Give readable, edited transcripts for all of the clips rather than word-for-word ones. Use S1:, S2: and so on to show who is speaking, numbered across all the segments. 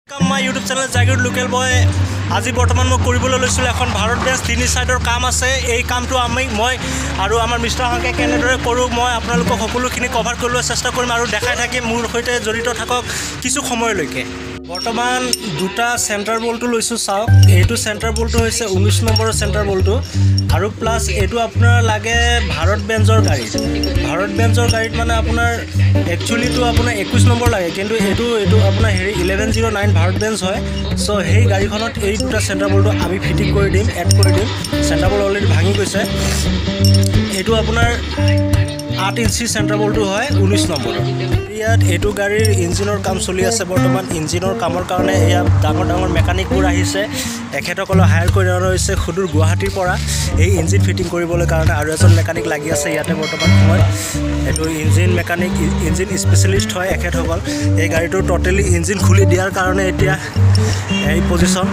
S1: My YouTube channel Jagged Local Boy আজি বৰ্তমান মই কৰিবলৈ লৈছিল এখন ভাৰত বেঞ্চ তিনি সাইডৰ কাম আছে এই কামটো মই আৰু আমাৰ মিস্টাৰ হাংকে কেনেদৰে কৰো মই আপোনালোকক সকলোখিনি কভাৰ কৰিবলৈ চেষ্টা কৰিম আৰু দেখাই থাকি মোৰ সৈতে জড়িত থাকক কিছু সময়লৈকে বৰ্তমান দুটা সেন্টাৰ বলটো লৈছো চাওক এইটো সেন্টাৰ বলটো হৈছে 19 নম্বৰৰ সেন্টাৰ বলটো আৰু প্লাস এইটো আপোনাৰ লাগে ভাৰত বেঞ্চৰ গাড়ীত মানে আপোনাৰ একচুয়ালি তো আপোনাৰ 21 নম্বৰ লাগে কিন্তু এইটো আপোনাৰ হেৰি 1109 ভাৰত বেঞ্চ হয় সো সেই গাড়ীখনত এই দুটা সেন্টাৰ বলটো আমি ফিটিং কৰি দিম এড কৰি দিম সেন্টাৰ বল অলৰেডি ভাঙি গৈছে এইটো আপোনাৰ 8 ইঞ্চি সেন্টাৰ বলটো হয় 19 নম্বৰৰ ইয়াত এইটো গাড়ীৰ ইঞ্জিনৰ কাম চলি আছে বৰ্তমান ইঞ্জিনৰ কামৰ কাৰণে এয়া ডাঙৰ মেকানিকবোৰ আহিছে এখেতসকল হায়াৰ কৰি অনা হৈছে খুদুৰ গুৱাহাটীৰ পৰা এই ইঞ্জিন ফিটিং কৰিবলৈ কাৰণে আৰু এজন মেকানিক লাগি আছে ইয়াতে বৰ্তমান সময় এইটো ইঞ্জিন মেকানিক ইঞ্জিন স্পেশালিষ্ট হয় এখেতসকল এই গাড়ীটো টোটালি ইঞ্জিন খুলি দিয়াৰ কাৰণে এতিয়া এই পজিশন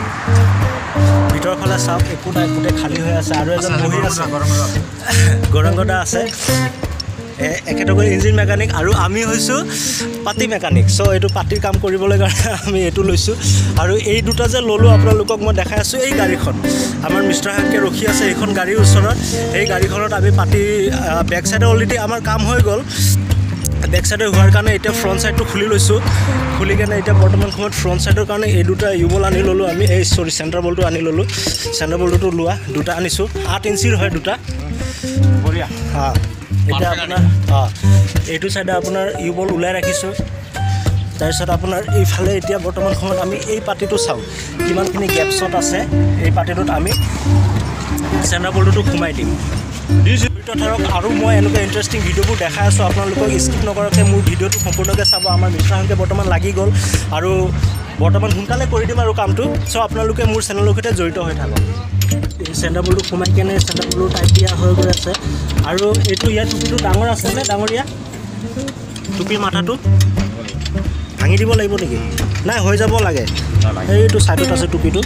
S1: ভিতৰ ফালে চাওক একোটা খালি হৈ আছে আৰু এজন বহি আছে গৰংগদা আছে একেটকৈ ইঞ্জিন মেকানিক আৰু আমি হৈছো পাতি মেকানিক সো এটো পাতিৰ কাম কৰিবলৈ কাৰণে আমি এটো লৈছো আৰু এই দুটা যে ললো আপোনালোকক মই দেখাই আছো এই গাড়ীখন আমাৰ মিস্টাৰ হাংকে ৰখি আছে এইখন গাড়ীৰ ওচৰত এই গাড়ীখনত আমি পাতি বেক সাইডে অলৰেডি আমাৰ কাম হৈ গল বেক সাইডে হোৱাৰ কাৰণে এটা ফ্ৰন্ট সাইডটো খুলি লৈছো খুলি কেনে এটা বৰ্তমান সময়ত ফ্ৰন্ট সাইডৰ কাৰণে এই দুটা ইউবল আনি ললো আমি এই সৰি সেন্টাৰ বলটো আনি ললো সেন্টাৰ বলটো লোৱা দুটা আনিছো 8 ইঞ্চিৰ হয় দুটা বঢ়িয়া হা এটা আপোনাৰ এইটো সাইডে আপোনাৰ ইউবল উলাই ৰাখিছো তাৰছত আপোনাৰ এইফালে এতিয়া বৰ্তমান সময়ত আমি এই পাটিটো চাও কিমানখিনি গ্যাপছত আছে এই পাটিটোত আমি সেন্টাৰ বলটো ঘুমাই দিম ধৰক আৰু মই এনেকুৱা ইন্টাৰেষ্টিং ভিডিঅ'বোৰ দেখাই আছো আপোনালোকক স্কিপ নকৰাকৈ মোৰ ভিডিঅ'টো সম্পূৰ্ণকৈ চাব আমাৰ মিস্টাৰ হাংকে বৰ্তমান লাগি গ'ল আৰু বৰ্তমান সোনকালে কৰি দিম আৰু কামটো সো আপোনালোকে মোৰ চেনেলৰ সৈতে জড়িত হৈ থাকক সেন্টাৰ বলটো ঘুমাই কেনে সেন্টাৰ বলটো টাইট দিয়া হৈ গৈ আছে আৰু এইটো ইয়াৰ টুপিটো ডাঙৰ আছে নে ডাঙৰীয়া টুপিৰ মাথাটো ভাঙি দিব লাগিব নেকি নাই হৈ যাব লাগে এইটো সাইডত আছে টুপিটো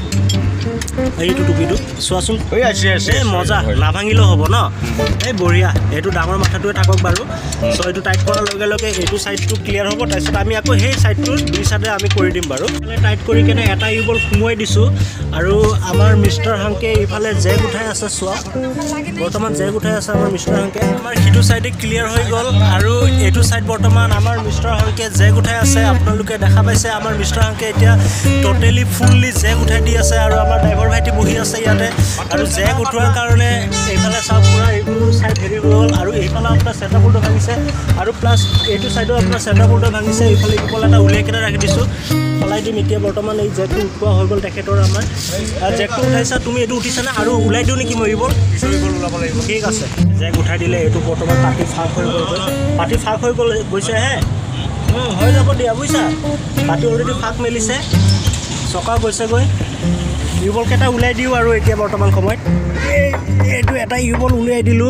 S1: এইটো টুপিটো চোৱাচোন হৈ আছে মজা না ভাঙিলেও হ'ব ন এই বঢ়িয়া এইটো ডাঙৰ মাথাটোৱে থাকক বাৰু সো এইটো টাইট কৰাৰ লগে লগে এইটো সাইডটো ক্লিয়াৰ হ'ব তাৰপিছত আমি আকৌ সেই সাইডটোৰ দুই সাইডে আমি কৰি দিম বাৰু টাইট কৰি কেনে এটা ইউবল সুমুৱাই দিছো আৰু আমাৰ মিস্টাৰ হাংকে ইফালে জেগ উঠাই আছে চোৱা বৰ্তমান জেগ উঠাই আছে আমাৰ মিস্টাৰ হাংকে আমাৰ হিটো সাইডে ক্লিয়াৰ হৈ গ'ল আৰু এইটো সাইড বৰ্তমান আমাৰ মিস্টাৰ হাংকে জেগ উঠাই আছে আপোনালোকে দেখা পাইছে আমাৰ মিস্টাৰ হাংকে এতিয়া টোটালি ফুললি জেগ উঠাই দি আছে আৰু আমাৰ ড্ৰাইভাৰ ভাইটি বহি আছে ইয়াতে আৰু জেগ উঠোৱাৰ কাৰণে এইফালে চাওক পুৰা এইটো সাইড হেৰি হ'ল আৰু এইফালে আপোনাৰ সেন্টাৰ বলটো ভাঙিছে আৰু প্লাস এইটো সাইডো আপোনাৰ সেন্টাৰ বলটো ভাঙিছে এইফালে ইকুল এটা উলিয়াই কেনে ৰাখি দিছো ফলাই দিম এতিয়া বৰ্তমান এই জেগটো উঠোৱা হৈ গ'ল তেখেতৰ আমাৰ জেগটো উঠাইছা তুমি এইটো উঠিছা না আৰু উলাই দিও নেকি মৰিব ওলাব লাগিব ঠিক আছে জেগ উঠাই দিলে এইটো বৰ্তমান পাটি ফাক হৈ গ'ল গৈছে হে হৈ যাব দিয়া বুইছা পাটি অলৰেডি ফাক মেলিছে চকা গৈছে গৈ ইউবল কেটা উলাই দিও আৰু এতিয়া বৰ্তমান সময়ত এইটো এটা ইউবল উলাই দিলো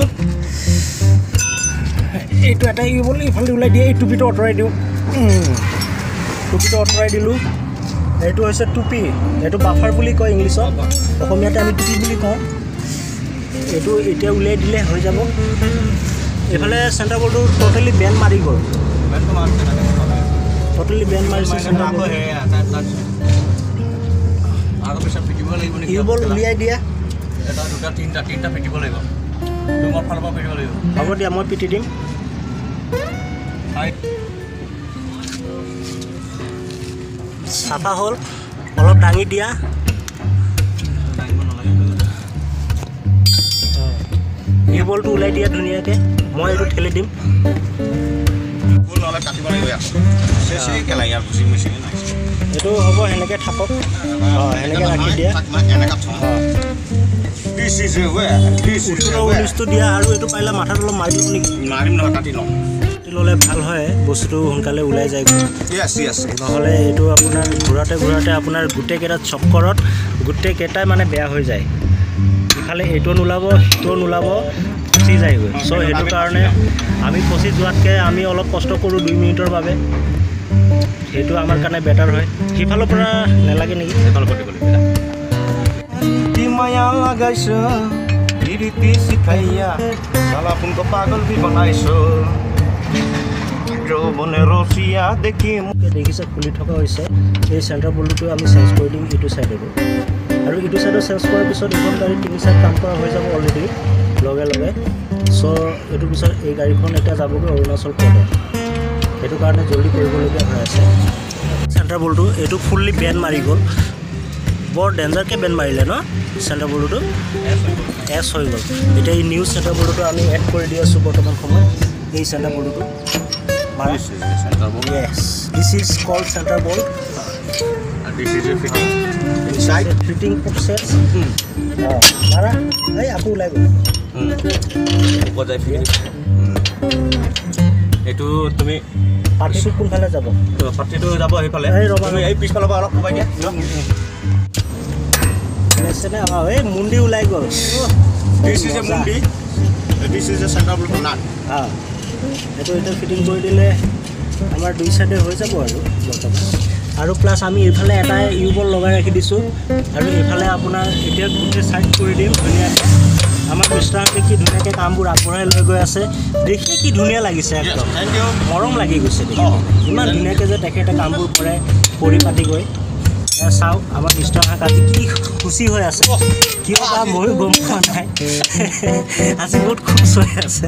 S1: এইটো এটা ইউবল ইফালে উলাই দিয়ে এই টুপিটো অতৰাই দিও টুপিটো অতৰাই দিলো এইটো হৈছে টুপি এইটো বাফাৰ বুলি কয় ইংলিছত অসমীয়াতে আমি টুপি বুলি কওঁ এইটো এতিয়া উলাই দিলে হৈ যাব এফালে সেন্টাৰ বলটো টোটালি বেন মাৰি গ'ল টোটালি বেন মাৰিছে সেন্টাৰ বল আৰু পিছে পিটিব লাগিব নেকি ইউবল উলিয়াই দিয়া এটা দুটা তিনটা পিটিব লাগিব তোমাৰ ফালৰ পৰা পিটিব লাগিব হ'ব দিয়া মই পিটি দিম সাফা হ'ল অলপ ডাঙি দিয়া ইউবলটো উলাই দিয়া ধুনীয়াকৈ মই এইটো ঠেলি দিম এইটো হ'ব সেনেকৈ থাকক সেনেকৈ ৰাখি দিয়া উলিচটো দিয়া আৰু এইটো পাৰিলে মাথাত অলপ মাৰি দিব নেকি মাৰিম নহয় কাটি লওঁ ল'লে ভাল হয় বস্তুটো সোনকালে ওলাই যায় নহ'লে এইটো আপোনাৰ ঘূৰাতে আপোনাৰ গোটেইকেইটা চক্কৰত গোটেইকেইটাই মানে বেয়া হৈ যায় ইফালে এইটো নোলাব সিটো নোলাব ফচি যায়গৈ চ' সেইটো কাৰণে আমি ফচি যোৱাতকৈ আমি অলপ কষ্ট কৰোঁ 2 মিনিটৰ বাবে সেইটো আমাৰ কাৰণে বেটাৰ হয় সিফালৰ পৰা নালাগে নেকি সিফালৰ পৰা দিব লাগিব মায়া লাগাইছো ইৰিতি শিখাইয়া চালাপুনক পাগল দি বনাইছো যৌবনে ৰচিয়া দেখি মুখে দেখিছে খুলি থকা হৈছে এই চেণ্টাৰ বল্টুটো আমি চেঞ্জ কৰি দিম এইটো চাইডে আৰু এইটো চাইডত চেঞ্জ কৰাৰ পিছত এইখন গাড়ী 3 চাইড কাম কৰা হৈ যাব অলৰেডি লগে লগে চ' এইটো পিছত এই গাড়ীখন এতিয়া যাবগৈ অৰুণাচল প্ৰদেশ সেইটো কাৰণে জলদি কৰিবলগীয়া হৈ আছে চেণ্টাৰ বল্টু এইটো ফুল্লি বেন মাৰি গ'ল বৰ ডেঞ্জাৰকৈ বেন মাৰিলে ন চেণ্টাৰ বল্টুটো এছ হৈ গ'ল এতিয়া এই নিউ চেণ্টাৰ বল্টুটো আমি এড কৰি দি আছোঁ বৰ্তমান সময়ত এই চেণ্টাৰ বল্টুটো yes this is called center bolt
S2: and this is a fitting
S1: inside fitting process mara ei aku ulai go
S2: উপজাই ফিটিং এটো তুমি
S1: পাৰ্টিটো কোনফালে যাব
S2: পাৰ্টিটো যাব এইফালে তুমি এই পিছফালৰ পৰা অলপ কমাই দিয়া
S1: নেছেনে এই মুন্ডি ওলাই গ'ল
S2: this is a mundi this is a center bolt nut
S1: এইটো এটা ফিটিং কৰি দিলে আমাৰ দুই সাইডে হৈ যাব আৰু বৰ্তমান আৰু প্লাস আমি এইফালে এটা ইউবল লগাই ৰাখি দিছোঁ আৰু এইফালে আপোনাৰ এতিয়া গোটেই সাইড কৰি দিম ধুনীয়াকৈ আমাৰ মিষ্টাৰকে কি ধুনীয়াকৈ কামবোৰ আগবঢ়াই লৈ গৈ আছে দেখি কি ধুনীয়া লাগিছে একদম মৰম লাগি গৈছে দেখি ইমান ধুনীয়াকৈ যে তেখেতে কামবোৰ কৰে পৰিপাতি গৈ চাওক আমাৰ মিষ্টাৰহাক আজি কি খুচি হৈ আছে কিয় বা ময়ো গম পোৱা নাই আজি বহুত খুচ হৈ আছে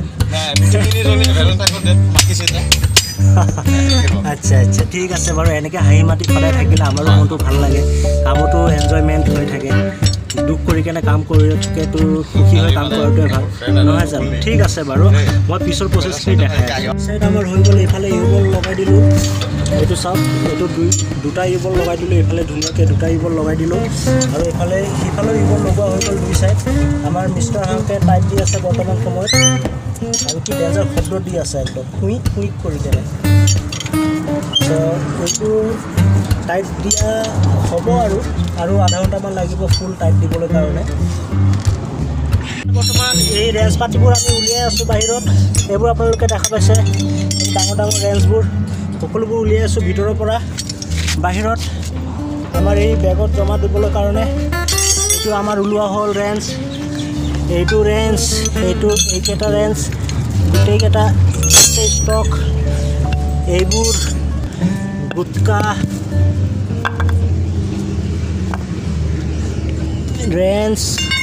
S1: আচ্ছা আচ্ছা ঠিক আছে বাৰু এনেকৈ হাঁহি মাতি সদায় থাকিলে আমাৰো মনটো ভাল লাগে কামতো এনজয়মেণ্ট হৈ থাকে দুখ কৰি কেনে কাম কৰিকেতো সুখী হৈ কাম কৰাটোৱে ভাল নহয় জানো ঠিক আছে বাৰু মই পিছৰ প্ৰচেছখিনি দেখাই চাইড আমাৰ হৈ গ'ল এইফালে ইউবল লগাই দিলোঁ এইটো চাওক এইটো দুটা ইউবল লগাই দিলোঁ এইফালে ধুনীয়াকৈ দুটা ইউবল লগাই দিলোঁ আৰু এইফালে সিফালেও ইউবল লগোৱা হৈ গ'ল দুই চাইড আমাৰ মিষ্টাৰ হাংকে টাইট দি আছে বৰ্তমান সময়ত আৰু কি ডেঞ্জাৰ শব্দ দি আছে একদম কুইক কুইক কৰি কেনে এইটো টাইট দিয়া হ'ব আৰু আধা ঘণ্টামান লাগিব ফুল টাইট দিবলৈ কাৰণে বৰ্তমান এই ৰেঞ্জ পাতিবোৰ আমি উলিয়াই আছোঁ বাহিৰত এইবোৰ আপোনালোকে দেখা পাইছে এই ডাঙৰ ডাঙৰ ৰেঞ্জবোৰ সকলোবোৰ উলিয়াই আছোঁ ভিতৰৰ পৰা বাহিৰত আমাৰ এই বেগত জমা দিবলৈ কাৰণে এইটো আমাৰ ওলোৱা হ'ল ৰেঞ্জ এইটো ৰেঞ্জ এইকেইটা ৰেঞ্জ গোটেইকেইটা ষ্টক এইবোৰ গুটকা ৰেঞ্জ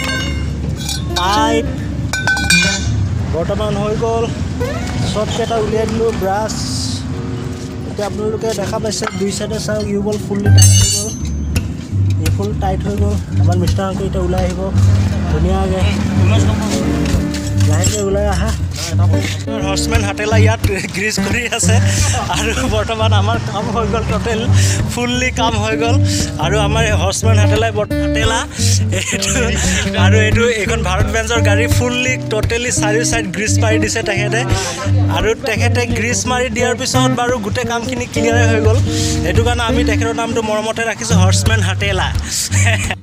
S1: পাইপ বৰ্তমান হৈ গ'ল চবকেইটা উলিয়াই দিলোঁ ব্ৰাছ এতিয়া আপোনালোকে দেখা পাইছে দুই চাইডে চাওক ইউবল ফুল্লি টাইট হৈ গ'ল এই ফুল টাইট হৈ গ'ল আমাৰ মিষ্টাৰ হাংকে এতিয়া ওলাই আহিব ধুনীয়াকৈ লাহেকৈ ওলাই আহা হৰ্চমেন হাটেলা ইয়াত গ্ৰীজ কৰি আছে আৰু বৰ্তমান আমাৰ কাম হৈ গ'ল টোটেল ফুল্লি কাম হৈ গ'ল আৰু আমাৰ হৰ্চমেন হাটেলা এইটো এইখন ভাৰত বেঞ্চৰ গাড়ী ফুল্লি টোটেলি চাৰি চাইড গ্ৰীজ মাৰি দিছে তেখেতে আৰু তেখেতে গ্ৰীজ মাৰি দিয়াৰ পিছত বাৰু গোটেই কামখিনি ক্লিয়াৰ হৈ গ'ল সেইটো কাৰণে আমি তেখেতৰ নামটো মৰমতে ৰাখিছোঁ হৰ্চমেন হাটেলা